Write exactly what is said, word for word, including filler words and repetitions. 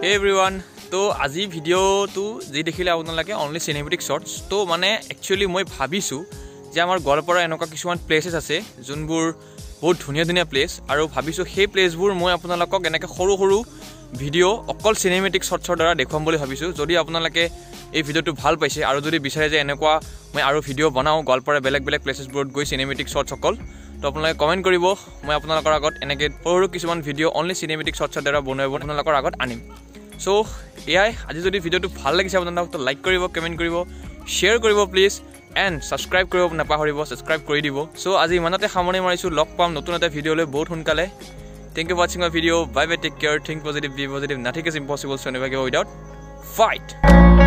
Hey everyone, तो আজি video तो जी देखिले आपनालोके only cinematic shots तो माने एक्चुअली মই ভাবিছো যে আমাৰ গোৱালপাৰা এনেকুৱা কিছুমান প্লেसेस আছে যোনবোৰ বহুত ধুনিয়া ধুনিয়া প্লেস আৰু ভাবিছো সেই প্লেসবোৰ মই আপোনালোকক এনেকৈ সৰু সৰু ভিডিও অকল সিনেমেটিক শটছৰ দ্বাৰা দেখুৱাম বুলি ভাবিছো যদি আপোনালোকে এই ভিডিওটো ভাল পাইছে আৰু যদি বিচাৰে যে এনেকুৱা মই আৰু ভিডিও বনাও গোৱালপাৰা বেলেগ বেলেগ প্লেसेसবোৰত গৈ সিনেমেটিক শটছ অকল তো আপোনালোকে কমেন্ট কৰিব মই আপোনালোকৰ আগত এনেকৈ সৰু কিছুমান ভিডিও অনলি সিনেমেটিক শটছৰ দ্বাৰা বনাব আপোনালোকৰ আগত আনিম So, yeah, আজি যদি ভিডিওটো ভাল লাগিছে আপোনালোকক তো লাইক কৰিব, কমেন্ট কৰিব, শেয়াৰ কৰিব প্লিজ এন্ড সাবস্ক্ৰাইব কৰিব নাপাহৰিব, সাবস্ক্ৰাইব কৰি দিব। সো আজি ইমানতে সামৰণি মাৰিছো লগ পাম নতুন এটা ভিডিও লৈ বহুত সোনকালে। Thank you for watching my video. Bye bye, take care, think positive, be positive. Nothing is impossible, so never give up without fight.